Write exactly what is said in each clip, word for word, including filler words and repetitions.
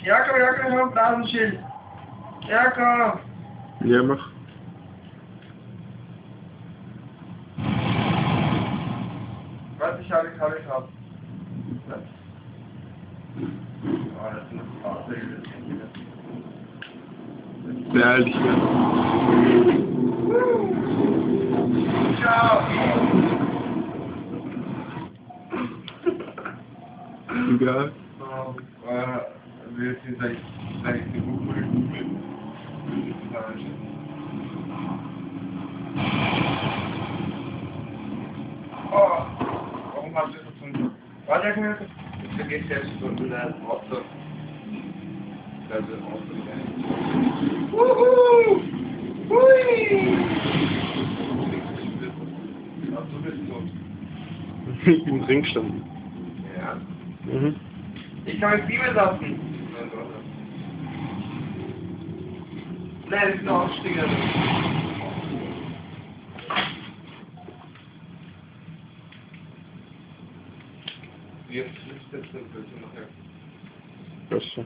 Jakob, Jakob, ich hab Blasenschild. Jakob. Ja, mach. Warte, ich hab, ich hab, ich hab. Oh, das sind noch Fahrzeuge, das kennt jeder. Sehr ehrlich, ja. Ciao. Egal. Oh, äh, wir sind seit, seit eine Google. Oh, warum hast du das gefunden? Warte, ich mir ich vergesse jetzt so ein Auto. Also, Auto, ja. Wuhu! Hui! Ach, du bist tot. Ich bin drin gestanden. Ja. Mhm. Ich kann mich Bibel lassen. Nein, das ist ein Aussteiger. Wie ist das jetzt denn bitte nachher? Besser.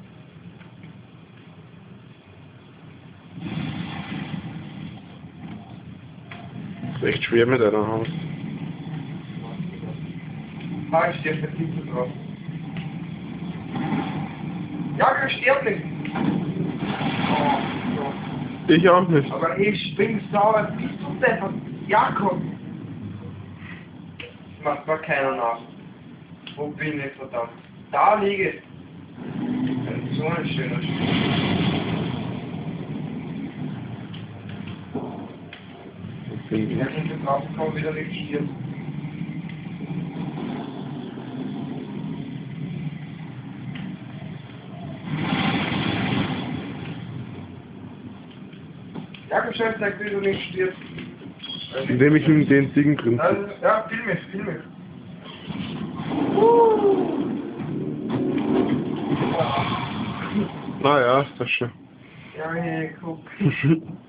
Ist echt schwer mit einer Hand. Ah, ich stehe vertieft drauf. Ja, ich sterb nicht. Oh, so. Ich auch nicht. Aber ich bin sauer. Bist du deppert? Jakob! Das macht mir keiner nach. Wo bin ich, verdammt? Da liege ich. So ein schöner Spiel. Bin Ja, ich bin draufgekommen, wieder nicht hier. Jakob, Chef, zeig, wie du nicht stirbst. Indem ich in den Ziegen drin Also, sitze. ja, film mich, film mich. Naja, ist das schon. Ja, hey, guck.